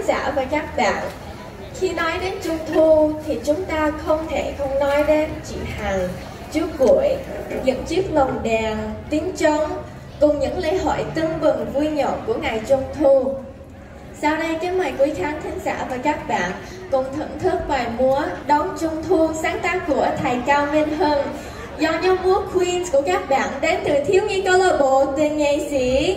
giả và các bạn, khi nói đến Trung Thu thì chúng ta không thể không nói đến chị Hằng, chú Cuội, những chiếc lồng đèn, tiếng trống cùng những lễ hội tưng bừng vui nhộn của ngày Trung Thu. Sau đây kính mời quý khán thính giả và các bạn cùng thưởng thức bài múa Đón Trung Thu sáng tác của thầy Cao Minh Hưng do nhóm múa Queens của các bạn đến từ thiếu nhi câu lạc bộ Tình Nghệ Sĩ.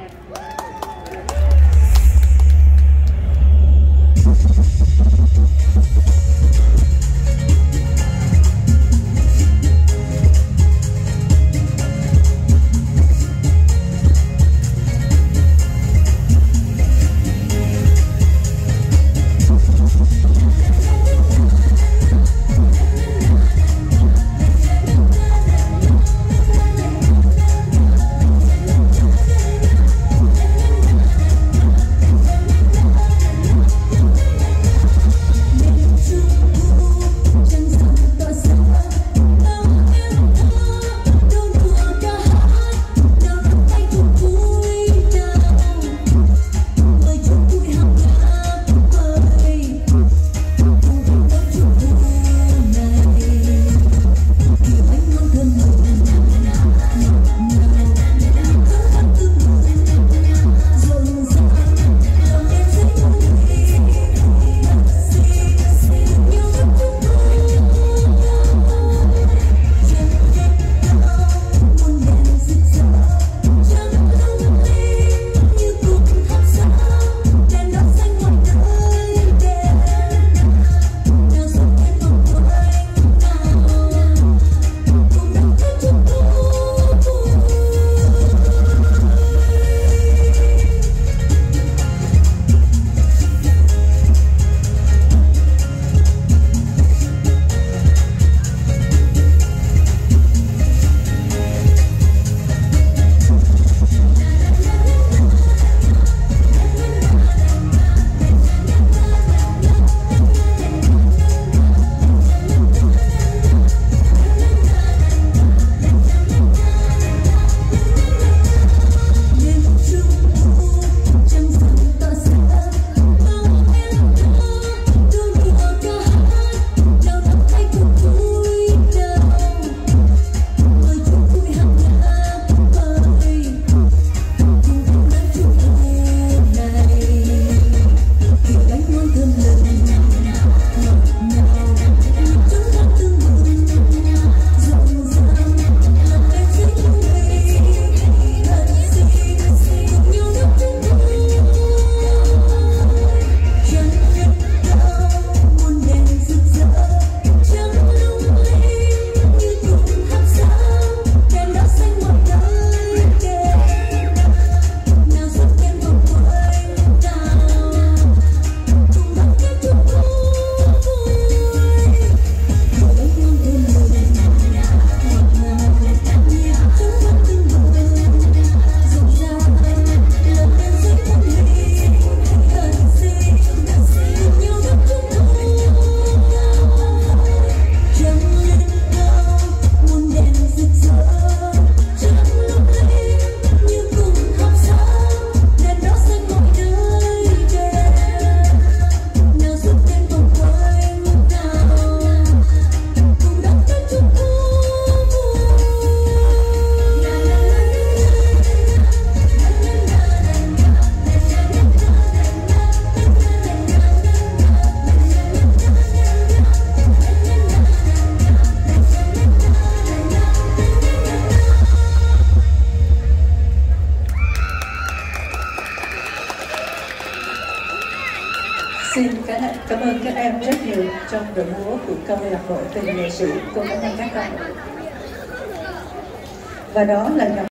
Xin cảm ơn các em rất nhiều trong đội múa của câu lạc bộ Tình Nghệ Sĩ. Cô cảm ơn các con. Và đó là